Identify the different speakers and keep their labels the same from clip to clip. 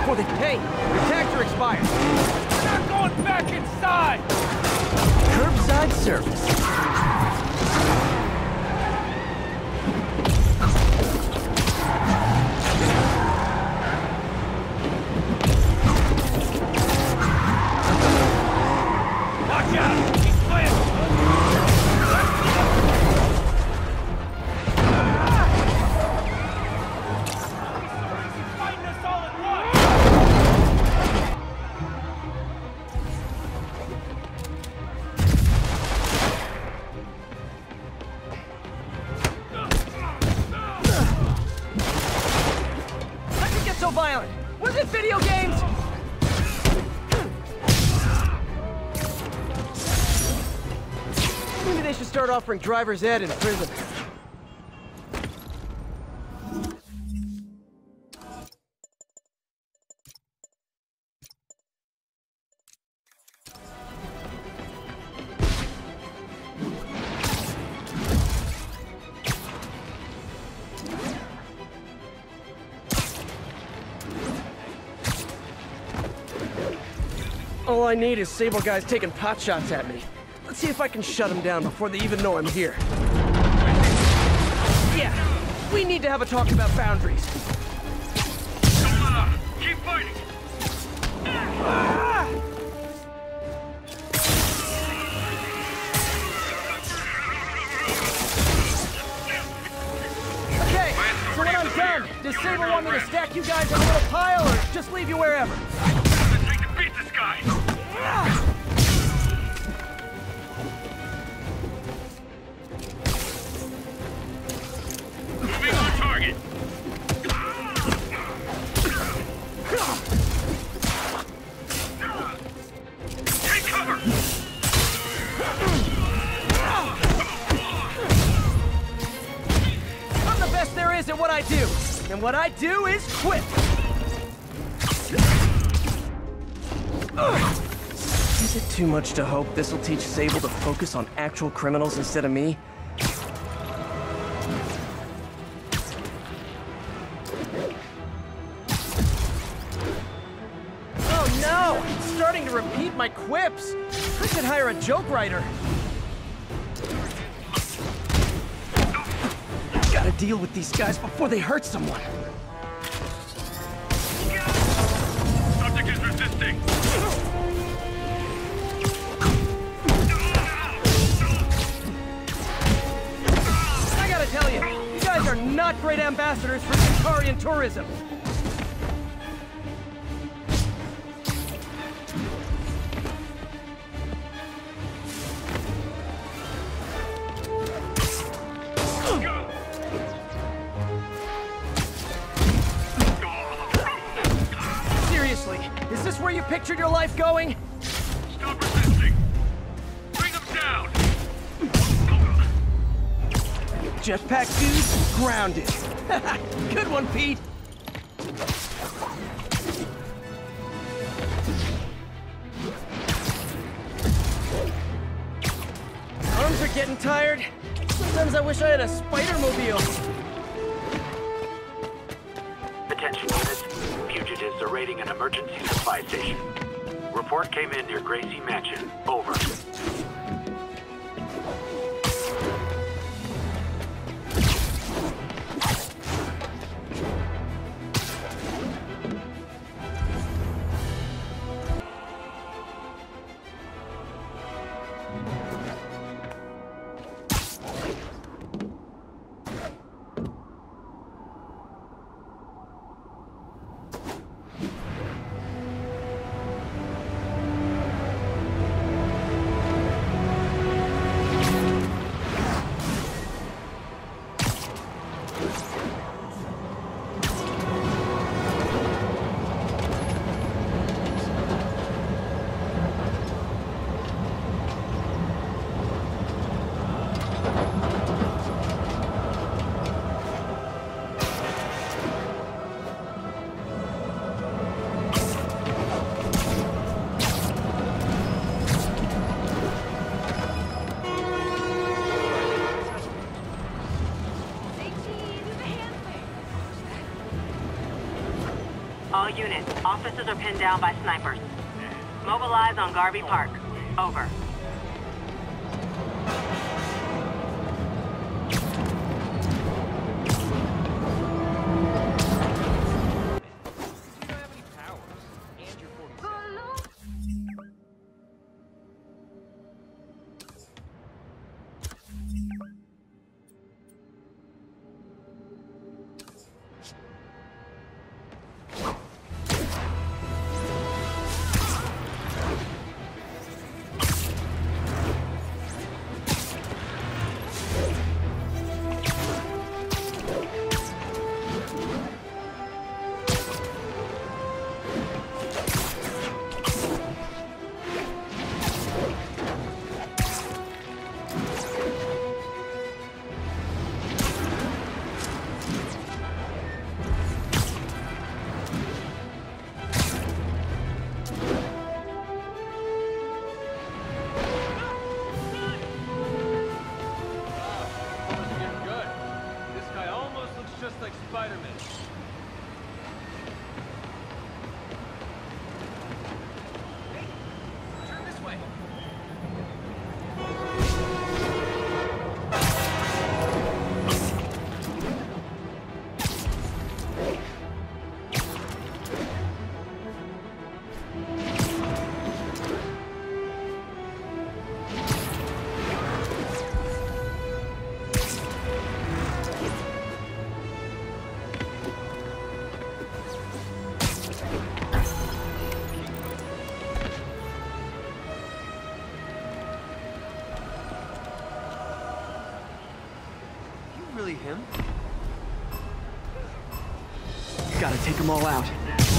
Speaker 1: before they... Hey, your tags are expired.
Speaker 2: We're not going back inside!
Speaker 1: Curbside service.
Speaker 2: Watch out! He's playing! He's fighting us all at once!
Speaker 1: How'd you get so violent? Was it video games? Maybe they should start offering driver's ed in prison. All I need is Sable guys taking pot shots at me. Let's see if I can shut them down before they even know I'm here. Yeah, we need to have a talk about boundaries.
Speaker 2: Come on! Keep fighting!
Speaker 1: Okay, so when I'm done, does Sable want me to stack you guys in a little pile or just leave you wherever?
Speaker 2: Let's take to beat this guy! Moving on target! Take cover!
Speaker 1: I'm the best there is at what I do, and what I do is quit. Is it too much to hope this'll teach Sable to focus on actual criminals instead of me? Oh no! It's starting to repeat my quips! I should hire a joke writer. Gotta deal with these guys before they hurt someone.
Speaker 2: Subject is resisting!
Speaker 1: I gotta tell you, you guys are not great ambassadors for Centaurian tourism. Seriously, is this where you pictured your life going?
Speaker 2: Stop resisting! Bring him down!
Speaker 1: Jetpack dudes, grounded. Good one, Pete. Arms are getting tired. Sometimes I wish I had a spider-mobile.
Speaker 3: Attention units. Fugitives are raiding an emergency supply station. Report came in near Gracie Mansion. Over.
Speaker 4: All units, officers are pinned down by snipers. Mobilize on Garvey Park. Over.
Speaker 1: Really him? Gotta take them all out.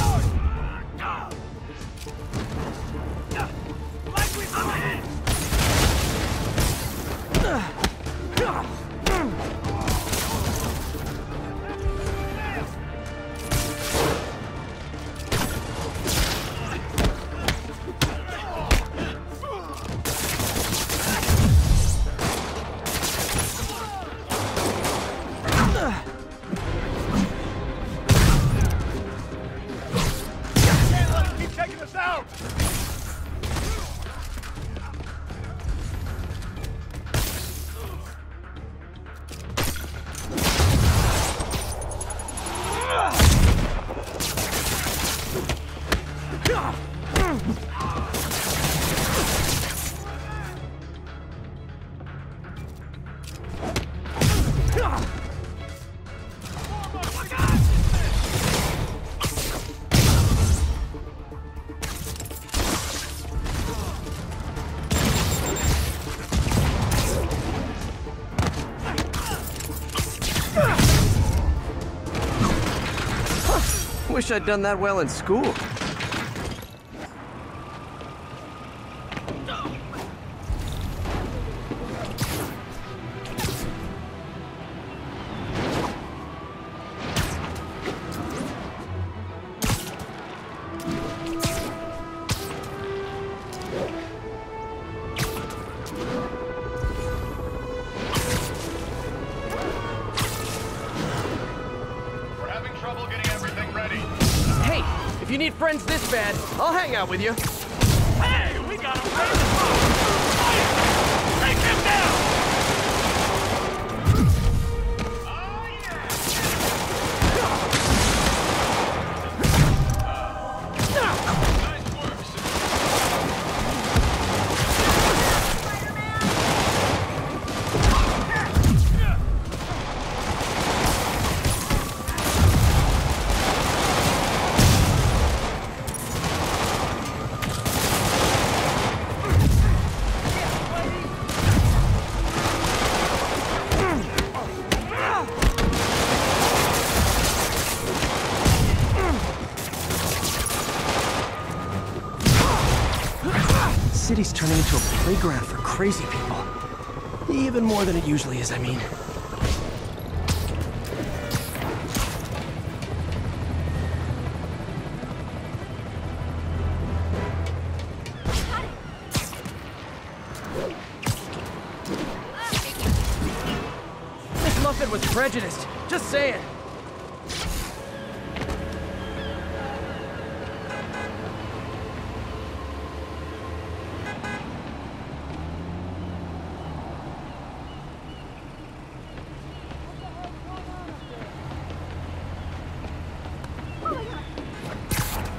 Speaker 1: Wish I'd done that well in school. If you need friends this bad, I'll hang out with you.
Speaker 2: Hey, we got him ready to go! Fire! Take him down!
Speaker 1: The city's turning into a playground for crazy people. Even more than it usually is, I mean. This Muffet was prejudiced. Just saying.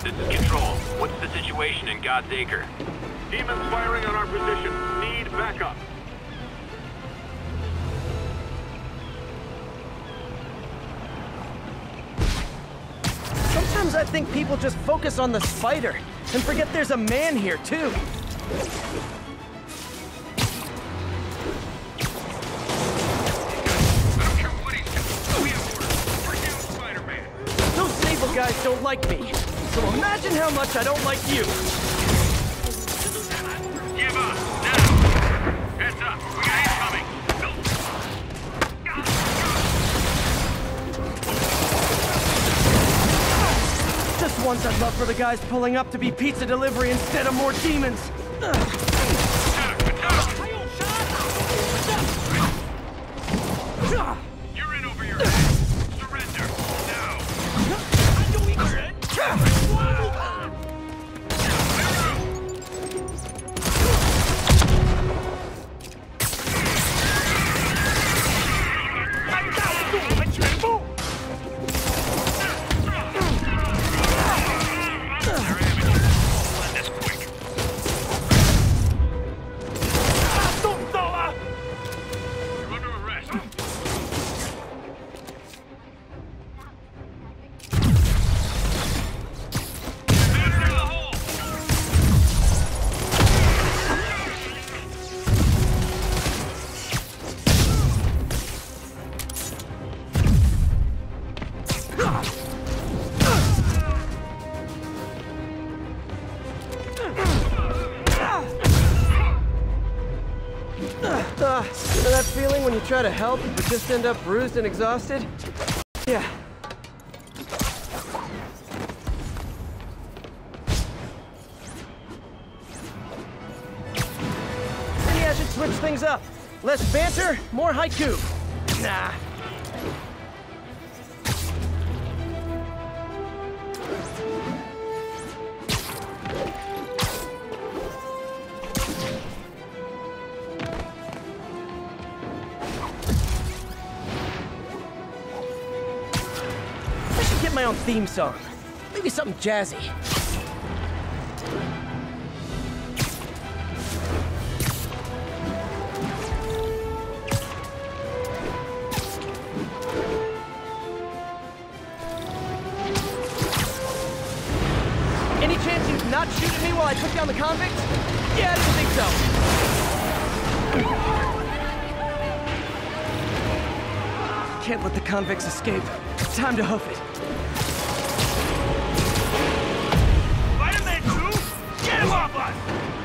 Speaker 3: This is Control. What's the situation in God's Acre?
Speaker 2: Demons firing on our position. Need backup.
Speaker 1: Sometimes I think people just focus on the spider and forget there's a man here, too. Those Sable guys don't like me, so imagine how much I don't like you.
Speaker 2: Give up, now! Heads up, we got incoming!
Speaker 1: Just once I'd love for the guys pulling up to be pizza delivery instead of more demons.
Speaker 2: You're in over your head! Surrender, now!
Speaker 1: You know that feeling when you try to help but just end up bruised and exhausted? Yeah. Maybe I should switch things up. Less banter, more haiku. Nah. My own theme song. Maybe something jazzy. Any chance you'd not shoot at me while I took down the convicts? Yeah, I didn't think so. Can't let the convicts escape. Time to hoof it.
Speaker 2: Spider-Man 2? Get him off us!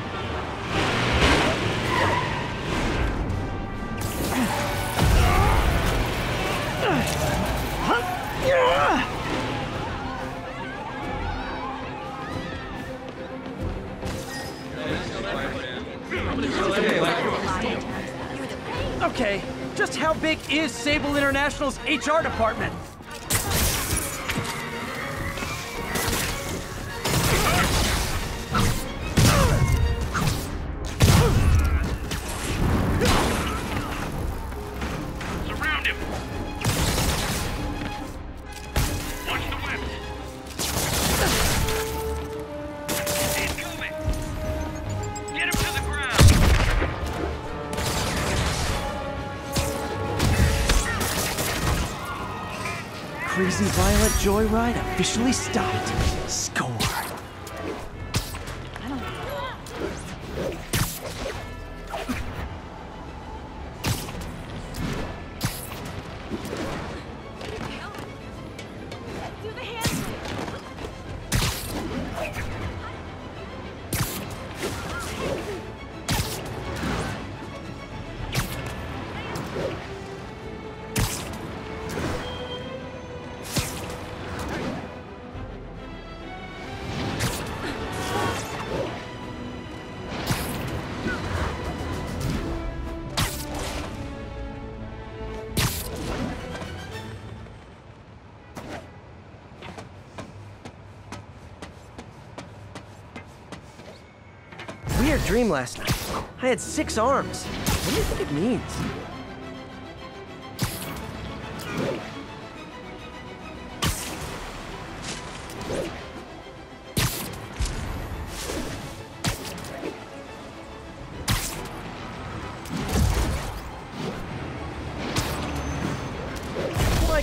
Speaker 1: Okay, just how big is Sable International's HR department?
Speaker 2: Surround him! Watch the whip! He's coming! Get him to the ground!
Speaker 1: Crazy Violet joyride officially stopped. Score. Weird dream last night. I had 6 arms. What do you think it means?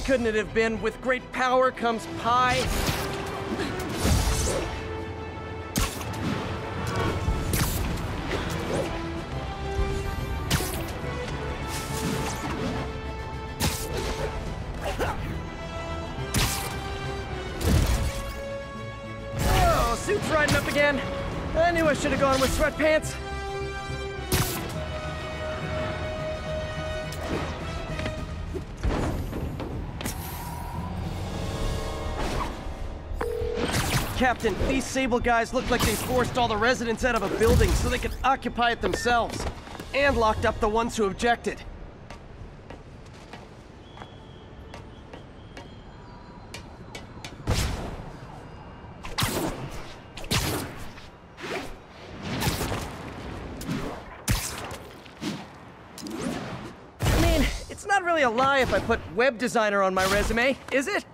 Speaker 1: couldn't it have been, with great power comes pie? Oh, suit's riding up again. I knew I should have gone with sweatpants. Captain, these Sable guys look like they forced all the residents out of a building so they could occupy it themselves. And locked up the ones who objected. I mean, it's not really a lie if I put web designer on my resume, is it?